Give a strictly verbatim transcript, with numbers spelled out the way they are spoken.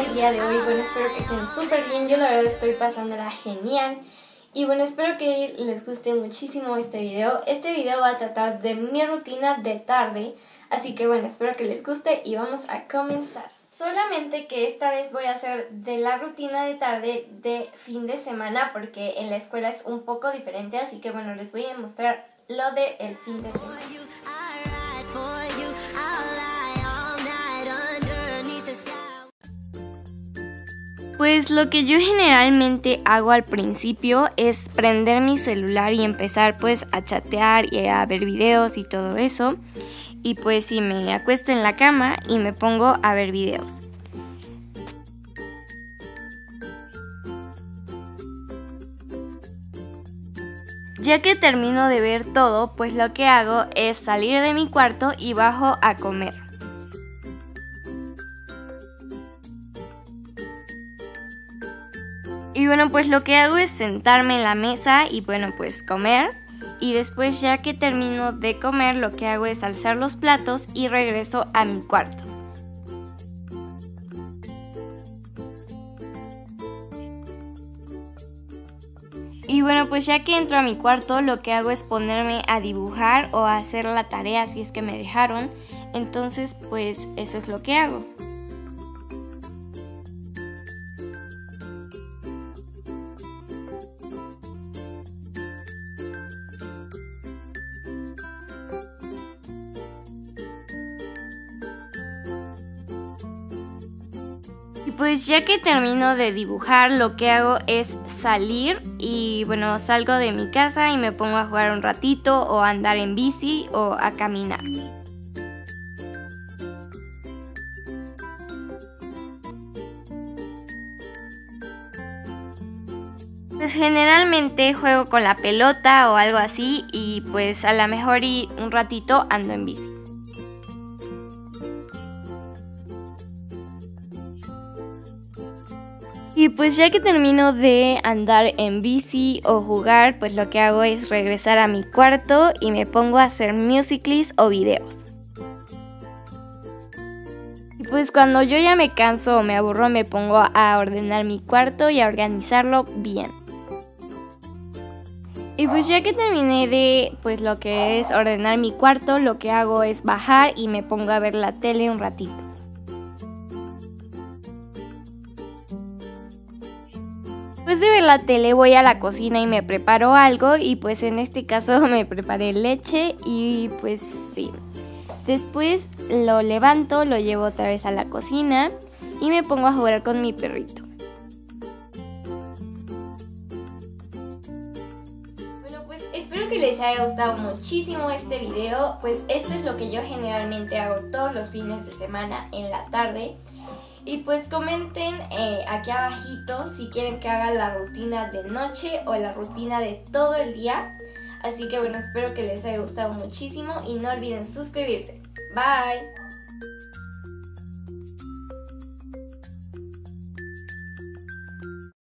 el día de hoy? Bueno, espero que estén súper bien. Yo la verdad estoy pasándola genial. Y bueno, espero que les guste muchísimo este video. Este video va a tratar de mi rutina de tarde. Así que bueno, espero que les guste y vamos a comenzar. Solamente que esta vez voy a hacer de la rutina de tarde de fin de semana, porque en la escuela es un poco diferente. Así que bueno, les voy a mostrar lo de el fin de semana. Pues lo que yo generalmente hago al principio es prender mi celular y empezar pues a chatear y a ver videos y todo eso. Y pues sí, me acuesto en la cama y me pongo a ver videos. Ya que termino de ver todo, pues lo que hago es salir de mi cuarto y bajo a comer. Y bueno, pues lo que hago es sentarme en la mesa y bueno, pues comer. Y después, ya que termino de comer, lo que hago es alzar los platos y regreso a mi cuarto. Y bueno, pues ya que entro a mi cuarto, lo que hago es ponerme a dibujar o a hacer la tarea si es que me dejaron. Entonces, pues eso es lo que hago. Y pues ya que termino de dibujar, lo que hago es salir y bueno, salgo de mi casa y me pongo a jugar un ratito o a andar en bici o a caminar. Pues generalmente juego con la pelota o algo así y pues a lo mejor y un ratito ando en bici. Y pues ya que termino de andar en bici o jugar, pues lo que hago es regresar a mi cuarto y me pongo a hacer Musical.ly o videos. Y pues cuando yo ya me canso o me aburro, me pongo a ordenar mi cuarto y a organizarlo bien. Y pues ya que terminé de pues lo que es ordenar mi cuarto, lo que hago es bajar y me pongo a ver la tele un ratito. Después de ver la tele voy a la cocina y me preparo algo y pues en este caso me preparé leche y pues sí. Después lo levanto, lo llevo otra vez a la cocina y me pongo a jugar con mi perrito. Bueno, pues espero que les haya gustado muchísimo este video. Pues esto es lo que yo generalmente hago todos los fines de semana en la tarde. Y pues comenten eh, aquí abajito si quieren que haga la rutina de noche o la rutina de todo el día. Así que bueno, espero que les haya gustado muchísimo y no olviden suscribirse. Bye.